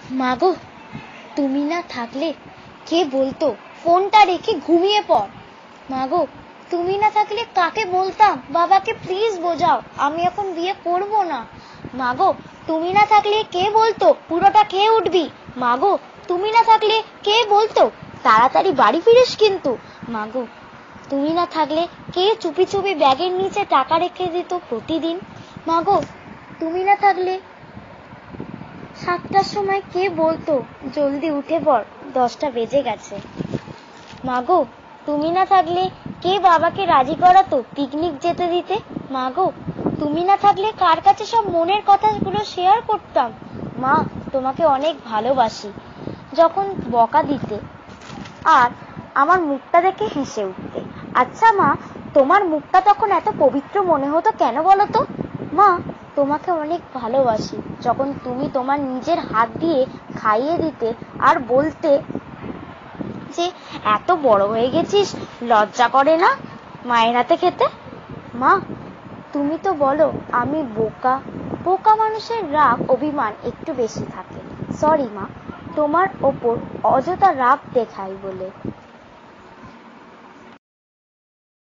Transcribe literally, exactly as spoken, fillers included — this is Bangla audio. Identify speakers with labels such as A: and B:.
A: মাগো, তুমি না থাকলে কে বলতো ফোনটা রেখে ঘুমিয়ে পড়। মাগো, তুমি না থাকলে কাকে বলতাম বাবাকে প্লিজ বোঝাও, আমি এখন বিয়ে করব না। মাগো, তুমি না থাকলে কে বলতো পুরোটা খেয়ে উঠবি। মাগো, তুমি না থাকলে কে বলতো তাড়াতাড়ি বাড়ি ফিরিস কিন্তু। মাগো, তুমি না থাকলে কে চুপি চুপি ব্যাগের নিচে টাকা রেখে দিত প্রতিদিন। মাগো, তুমি না থাকলে সাতটার সময় কে বলতো জলদি উঠে পড়, দশটা বেজে গেছে। মাগো, তুমি না থাকলে কে বাবাকে রাজি করাতো পিকনিক যেতে দিতে। মাগো, তুমি না থাকলে কার কাছে সব মনের কথাগুলো শেয়ার করতাম। মা, তোমাকে অনেক ভালোবাসি। যখন বকা দিতে আর আমার মুখটা দেখে হেসে উঠতে। আচ্ছা মা, তোমার মুখটা তখন এত পবিত্র মনে হতো কেন বলো তো? মা, তোমাকে অনেক ভালোবাসি যখন তুমি তোমার নিজের হাত দিয়ে খাইয়ে দিতে আর বলতে যে এত বড় হয়ে গেছিস, লজ্জা করে না মায়ের হাতে খেতে। মা, তুমি তো বলো আমি বোকা। বোকা মানুষের রাগ অভিমান একটু বেশি থাকে। সরি মা, তোমার ওপর অযথা রাগ দেখাই বলে।